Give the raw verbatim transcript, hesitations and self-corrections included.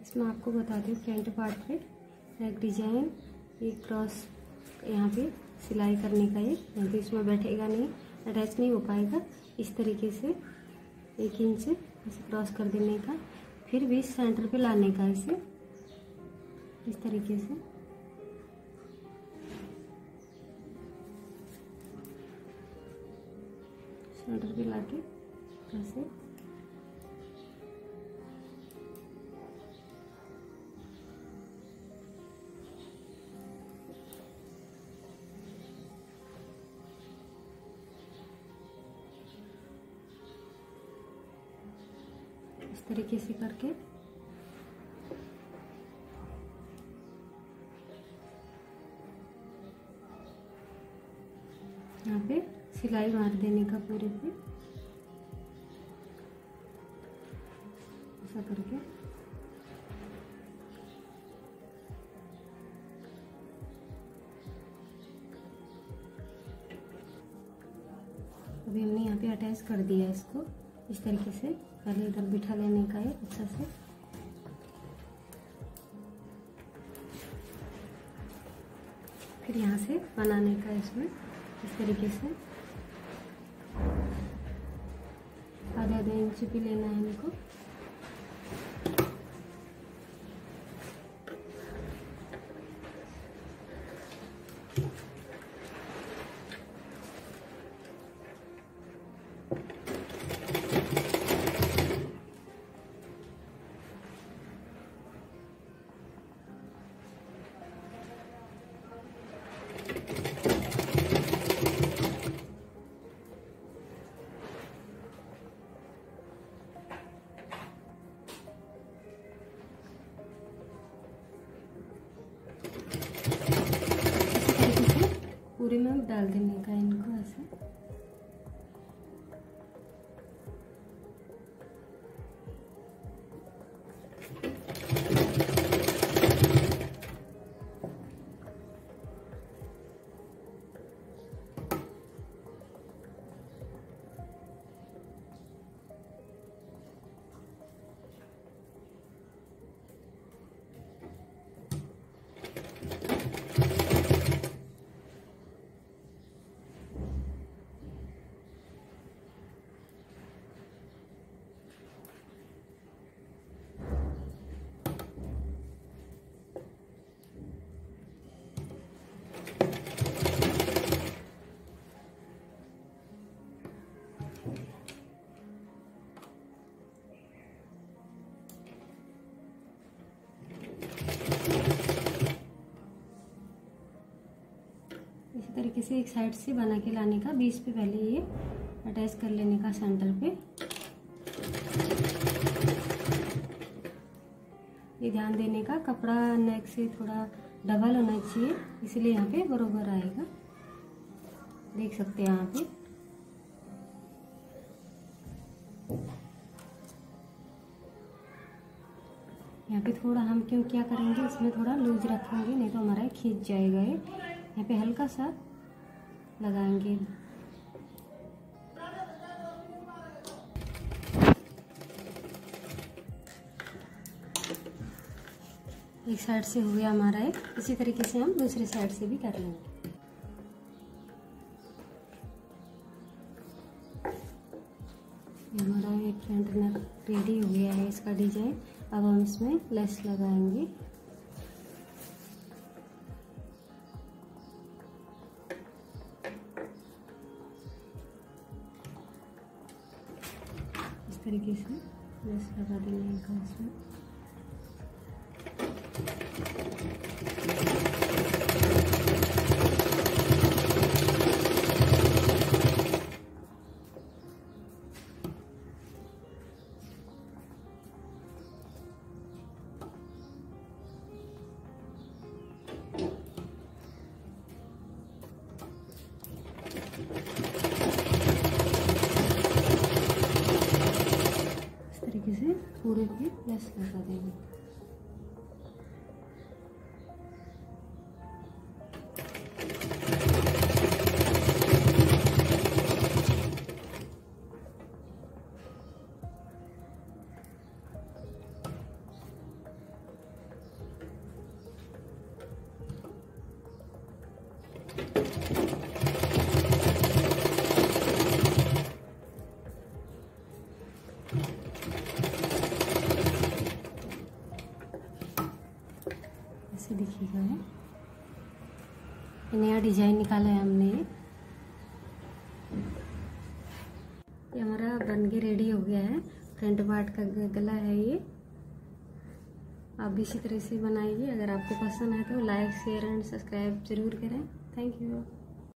इसमें आपको बताती हूँ फ्रंट पार्ट पे नेक डिजाइन, ये क्रॉस यहाँ पे सिलाई करने का, ये नहीं तो इसमें बैठेगा नहीं, अटैच नहीं हो पाएगा। इस तरीके से एक इंच ऐसे क्रॉस कर देने का, फिर भी सेंटर पे लाने का, इसे इस तरीके से सेंटर पे लाके ऐसे इस तरीके से करके यहाँ पे सिलाई मार देने का पूरे पे, ऐसा करके अभी हमने यहाँ पे अटैच कर दिया इसको। इस तरीके से पहले इधर बिठा लेने का है अच्छा से, फिर यहाँ से बनाने का इसमें इस तरीके से आधा आधा इंच भी लेना है इनको। पूरे में डाल देने का इनको ऐसे। इसी तरीके से एक साइड से बना के लाने का, बीच पे पहले ये अटैच कर लेने का सेंटर पे। ये ध्यान देने का कपड़ा नेक से थोड़ा डबल होना चाहिए, इसलिए यहाँ पे बरोबर आएगा। देख सकते हैं यहाँ पे यहाँ पे थोड़ा हम क्यों क्या करेंगे, इसमें थोड़ा लूज रखेंगे, नहीं तो हमारा खींच जाएगा। ये यहाँ पे हल्का सा लगाएंगे। एक साइड से हो गया हमारा एक, इसी तरीके से हम दूसरे साइड से भी कर लेंगे। हमारा एक फ्रंट नेक रेडी हो गया है इसका डिजाइन। अब हम इसमें लेस लगाएंगे। इस तरीके से लेस लगा देंगे का इसमें। से पूरे पे लेस लगा देंगे। से दिखेगा है। नया डिजाइन निकाला है हमने। ये हमारा बन के रेडी हो गया है। फ्रंट पार्ट का गला है ये। आप भी इसी तरह से बनाइए। अगर आपको पसंद है तो लाइक शेयर एंड सब्सक्राइब जरूर करें। Thank you.